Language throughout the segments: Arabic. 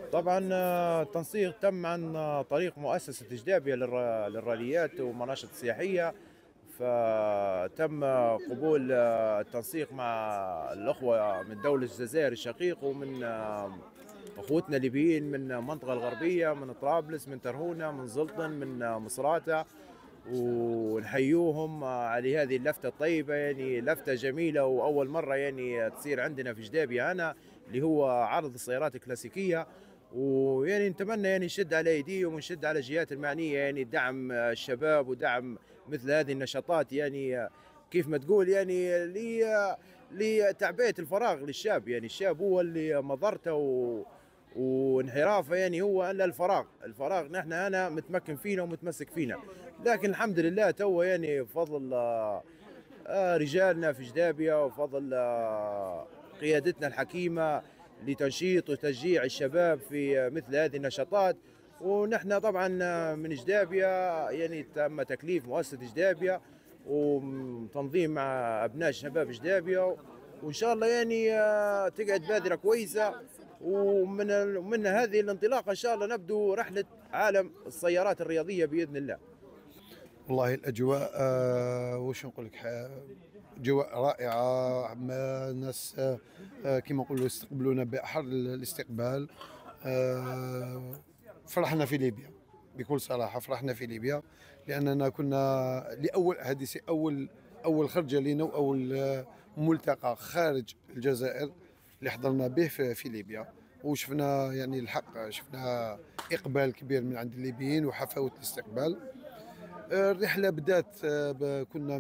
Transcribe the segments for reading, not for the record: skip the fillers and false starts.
طبعا التنسيق تم عن طريق مؤسسة جدابية للراليات والمناشط السياحية. فتم قبول التنسيق مع الأخوة من دولة الجزائر الشقيق، ومن أخوتنا الليبيين من المنطقة الغربية، من طرابلس، من ترهونة، من زلطن، من مصراتة. ونحيوهم على هذه اللفتة الطيبة، يعني لفتة جميلة وأول مرة يعني تصير عندنا في جدابية هنا، اللي هو عرض السيارات الكلاسيكية. ويعني نتمنى يعني نشد على ايديهم ونشد على الجهات المعنيه، يعني دعم الشباب ودعم مثل هذه النشاطات، يعني كيف ما تقول يعني لتعبئه الفراغ للشاب. يعني الشاب هو اللي مضرته وانحرافه، يعني هو الا الفراغ نحن انا متمكن فينا ومتمسك فينا. لكن الحمد لله تو يعني بفضل رجالنا في جدابية، وفضل قيادتنا الحكيمة لتنشيط وتشجيع الشباب في مثل هذه النشاطات. ونحن طبعا من جدابية يعني تم تكليف مؤسسة جدابية وتنظيم مع أبناء شباب جدابية، وإن شاء الله يعني تقعد بادرة كويسة. ومن هذه الانطلاقة إن شاء الله نبدو رحلة عالم السيارات الرياضية بإذن الله. والله الأجواء وش نقول لك، أجواء رائعة. ناس كما نقولوا استقبلونا بأحر الاستقبال. فرحنا في ليبيا، بكل صراحة فرحنا في ليبيا، لأننا كنا هذه أول خرجة لنا، وأول ملتقى خارج الجزائر اللي حضرنا به في ليبيا. وشفنا يعني الحق، شفنا إقبال كبير من عند الليبيين وحفاوة الاستقبال. الرحلة بدأت، كنا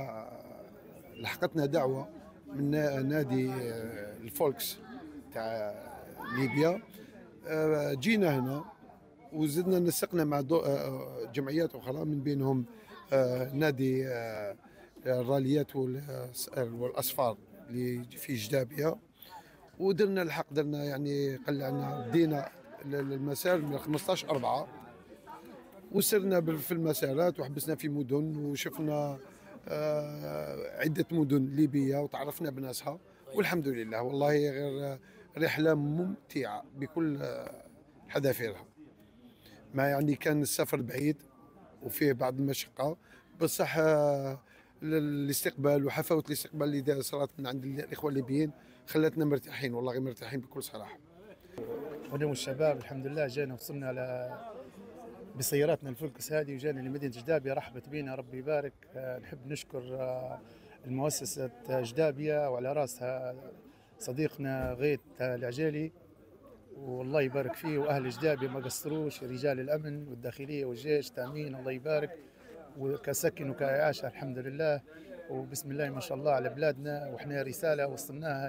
لحقتنا دعوة من نادي الفولكس تاع ليبيا. جينا هنا وزدنا نسقنا مع جمعيات أخرى، من بينهم نادي الراليات والأصفار اللي في جدابية. ودرنا الحق، درنا يعني قلعنا، بدينا المسار من 15/4، وسرنا في المسارات وحبسنا في مدن، وشفنا عدة مدن ليبية وتعرفنا بناسها، والحمد لله. والله غير رحلة ممتعة بكل حذافيرها. ما يعني كان السفر بعيد وفيه بعض المشقة، بصح الاستقبال وحفاوة الاستقبال اللي صارت من عند الإخوة الليبيين خلتنا مرتاحين، والله غير مرتاحين بكل صراحة. ونحن الشباب الحمد لله جينا وصلنا بسياراتنا الفولكس هذه، وجينا لمدينة جدابية، رحبت بينا ربي يبارك. نحب نشكر المؤسسة جدابية وعلى راسها صديقنا غيث العجيلي، والله يبارك فيه. وأهل جدابية ما قصروش، رجال الأمن والداخلية والجيش تأمين، الله يبارك. وكسكن وكإعاشة الحمد لله، وبسم الله ما شاء الله على بلادنا. وإحنا رسالة وصلناها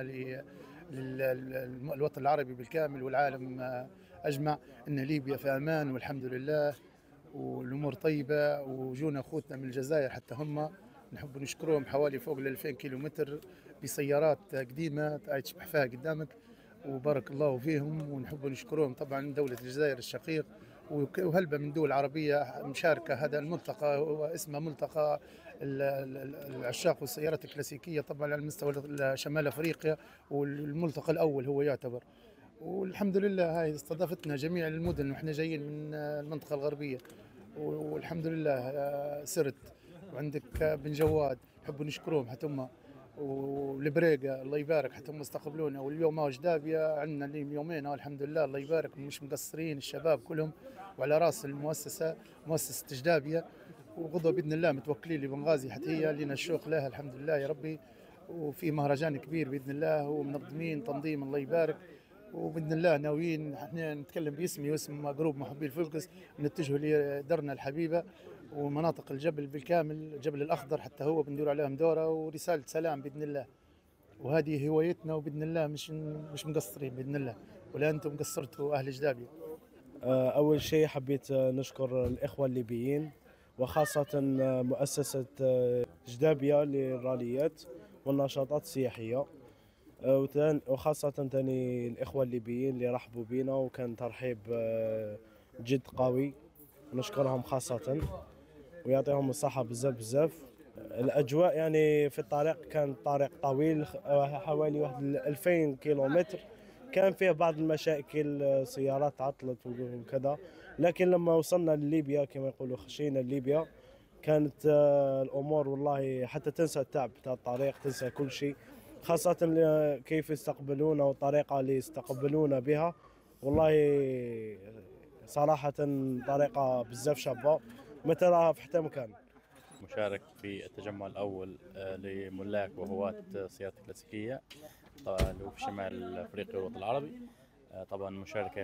للوطن العربي بالكامل والعالم أجمع، أن ليبيا في أمان والحمد لله، والأمور طيبة. وجونا أخوتنا من الجزائر حتى هم نحب نشكرهم، حوالي فوق ال 2000 كيلومتر بسيارات قديمة تشبح فيها قدامك، وبارك الله فيهم. ونحب نشكرهم طبعا دولة الجزائر الشقيق وهلبة من دول عربية مشاركة. هذا الملتقى هو اسمه ملتقى العشاق والسيارات الكلاسيكية طبعا على مستوى شمال أفريقيا، والملتقى الأول هو يعتبر. والحمد لله هاي استضافتنا جميع المدن، واحنا جايين من المنطقة الغربية، والحمد لله سرت. وعندك بن جواد نحب نشكرهم حتى هم، والبريقة الله يبارك حتى هم استقبلونا. واليوم جدابية عندنا لي يومين الحمد لله، الله يبارك مش مقصرين الشباب كلهم. وعلى راس المؤسسة مؤسسة جدابية، وغدوة بإذن الله متوكلين لبنغازي حتى هي لنا الشوق لها الحمد لله يا ربي. وفي مهرجان كبير بإذن الله ومنظمين تنظيم الله يبارك. وبإذن الله ناويين احنا نتكلم باسمي واسم جروب محبي الفولكس، نتجه لدرنا الحبيبة ومناطق الجبل بالكامل، الجبل الأخضر حتى هو بندور عليهم دورة ورسالة سلام بإذن الله. وهذه هوايتنا، وبإذن الله مش مقصرين بإذن الله، ولا أنتم قصرتوا أهل جدابية. أول شيء حبيت نشكر الإخوة الليبيين، وخاصة مؤسسة جدابية للراليات والنشاطات السياحية، وخاصة تاني الإخوة الليبيين اللي رحبوا بينا، وكان ترحيب جد قوي، نشكرهم خاصة ويعطيهم الصحة بزاف بزاف. الأجواء يعني في الطريق كان طريق طويل، حوالي 2000 كيلومتر، كان فيها بعض المشاكل، سيارات عطلت وكذا، لكن لما وصلنا لليبيا كما يقولوا خشينا لليبيا كانت الأمور والله حتى تنسى التعب تاع الطريق، تنسى كل شيء، خاصة كيف يستقبلونا والطريقة اللي يستقبلونا بها. والله صراحة طريقة بزاف شابة ما تراها في حتى مكان. مشارك في التجمع الأول لملاك وهواة السيارات الكلاسيكية طبعا اللي هو في شمال أفريقيا والوطن العربي. طبعا مشاركة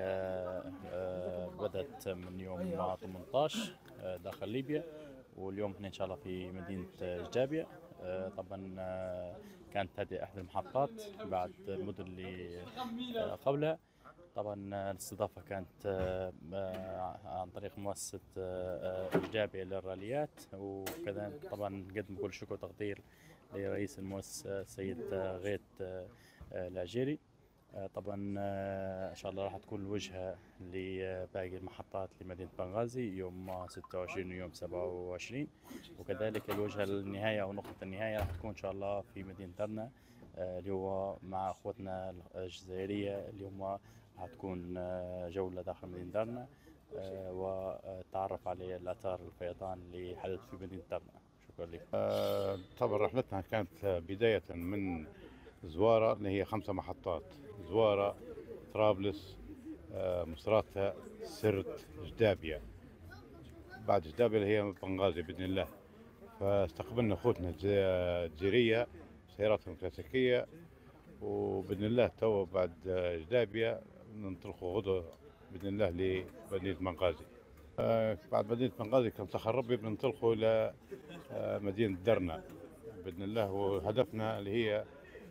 بدأت من يوم 18 داخل ليبيا، واليوم إحنا إن شاء الله في مدينة جدابية. طبعا كانت هذه أحد المحطات بعد المدن اللي قبلها. طبعا الاستضافة كانت عن طريق مؤسسة جدابية للراليات، وكذا طبعا نقدم كل شكر وتقدير لرئيس المؤسسة السيد غيث العجيري. طبعا ان شاء الله راح تكون الوجهة لباقي المحطات لمدينة بنغازي يوم 26 ويوم 27، وكذلك الوجهة للنهاية او نقطة النهاية راح تكون ان شاء الله في مدينة درنا اللي هو مع اخوتنا الجزائرية اللي هم راح تكون جولة داخل مدينة درنا وتعرف على الآثار الفيضان اللي حدث في مدينة درنا. شكرا لك. طبعا رحلتنا كانت بداية من زوارة اللي هي 5 محطات: زوارة، طرابلس، مصراتة، سرت، جدابية. بعد جدابية اللي هي بنغازي بإذن الله. فاستقبلنا أخوتنا الجزائرية سياراتهم كلاسيكية، وبإذن الله تو بعد جدابية ننطلقوا غدوة بإذن الله لمدينة بنغازي. بعد مدينة بنغازي كم سخر ربي بننطلقوا إلى مدينة درنا بإذن الله، وهدفنا اللي هي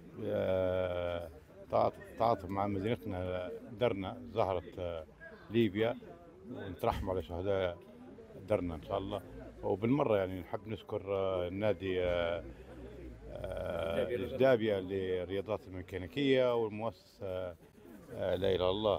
تعاطف مع مدينتنا درنا زهرة ليبيا، ونترحم على شهداء درنا إن شاء الله. وبالمرة يعني نحب نشكر النادي جدابية للرياضات الميكانيكية والمؤسسة لا إله إلا الله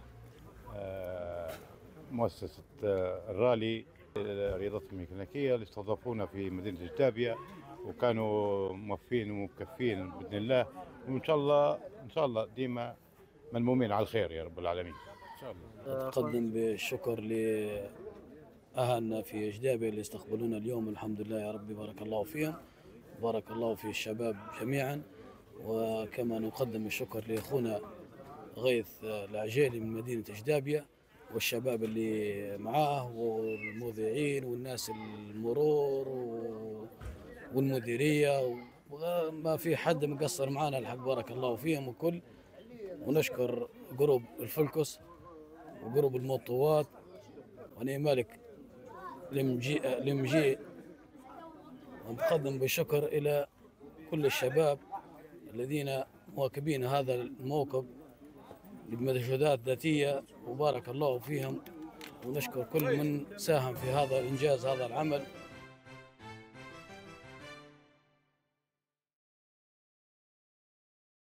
مؤسسة الرالي الرياضات الميكانيكية اللي استضافونا في مدينة جدابية، وكانوا موفين ومكفين بإذن الله، وإن شاء الله ديما ملمومين على الخير يا رب العالمين إن شاء الله. أتقدم بالشكر لأهلنا في جدابية اللي استقبلونا اليوم، الحمد لله يا ربي، بارك الله فيهم، بارك الله في الشباب جميعا. وكما نقدم الشكر لأخونا غيث العجيلي من مدينة جدابية والشباب اللي معاه والمذيعين والناس المرور والمديرية، وما في حد مقصر معنا الحق، بارك الله فيهم الكل. ونشكر جروب الفلكس وجروب المطوات وأنا مالك لمجيء، ونقدم بالشكر إلى كل الشباب الذين مواكبين هذا الموكب بمجهودات ذاتية، وبارك الله فيهم. ونشكر كل من ساهم في هذا الإنجاز، هذا العمل.